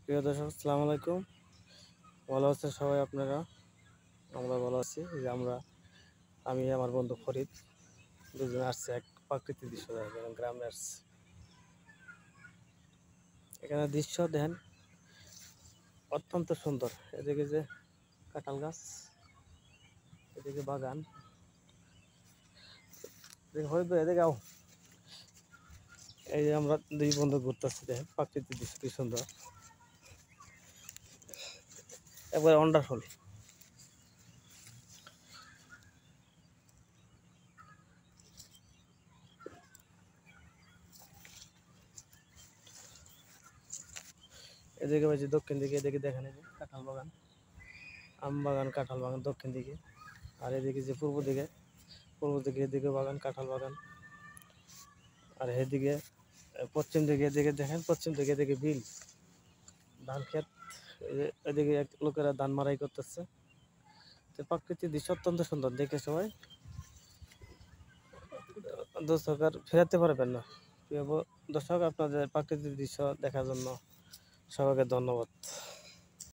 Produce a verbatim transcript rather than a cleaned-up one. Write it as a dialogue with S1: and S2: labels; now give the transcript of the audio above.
S1: প্রিয় দর্শক, আসসালামু আলাইকুম। ভালো আছেন সবাই আপনারা? আমরা ভালো আছি। এই যে আমরা আমি আমার বন্ধু ফরিদ দুজনে আসছি এক প্রাকৃতিক দৃশ্য দেখার জন্য গ্রামে আসছি। এখানে দৃশ্য দেখেন অত্যন্ত সুন্দর। এদিকে যে কাঁঠাল গাছ, এদিকে বাগান, এদিকে হইবে এদিকে আও। এই যে আমরা দুই বন্ধু ঘুরতেছি, দেখেন প্রাকৃতিক দৃশ্য কি সুন্দর, একবার ওয়ান্ডারফুল। এদিকে হয়েছে দক্ষিণ দিকে, এদিকে দেখেন এই যে কাঁঠাল বাগান, আম বাগান, কাঁঠাল বাগান দক্ষিণ দিকে। আর এদিকে যে পূর্ব দিকে, পূর্ব দিকে এদিকে বাগান, কাঁঠাল বাগান। আর এদিকে পশ্চিম দিকে, এদিকে দেখেন পশ্চিম দিকে এদিকে বিল, ধান ক্ষেত। এদিকে এক লোকেরা ধান মারাই করতেছে। তো প্রাকৃতিক দৃশ্য অত্যন্ত সুন্দর, দেখে সবাই দর্শক আর ফেরাতে পারবেন না। প্রিয় দর্শক, আপনাদের প্রাকৃতিক দৃশ্য দেখার জন্য সবাইকে ধন্যবাদ।